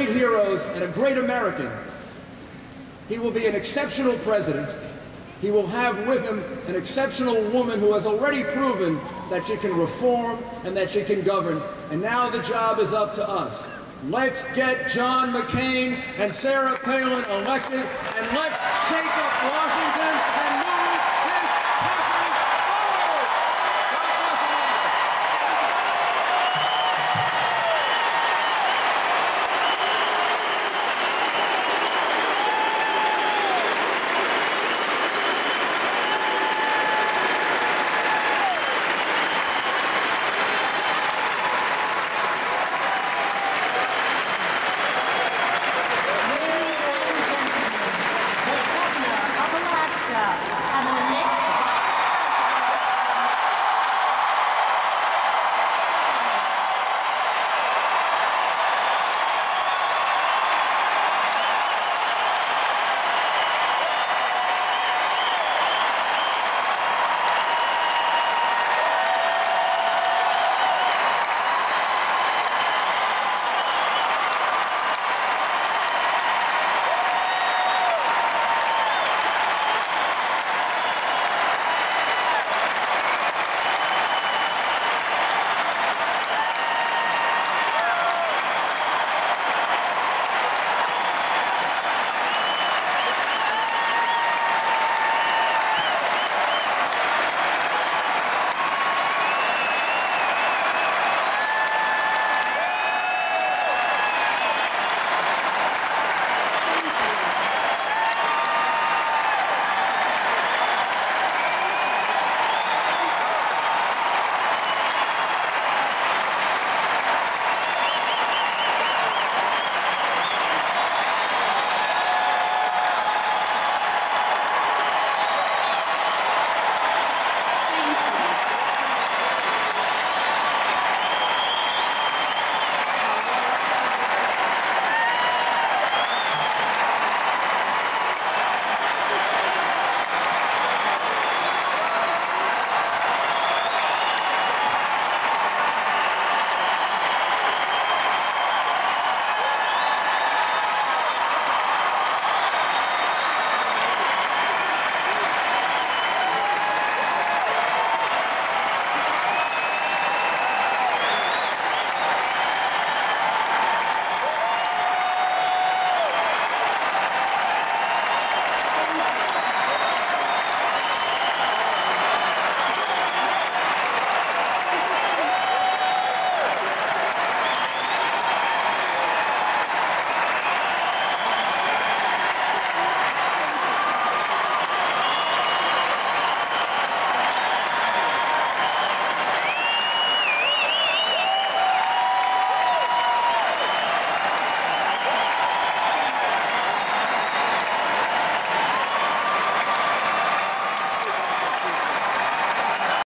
heroes and a great American. He will be an exceptional president. He will have with him an exceptional woman who has already proven that she can reform and that she can govern. And now the job is up to us. Let's get John McCain and Sarah Palin elected, and let's shake up Washington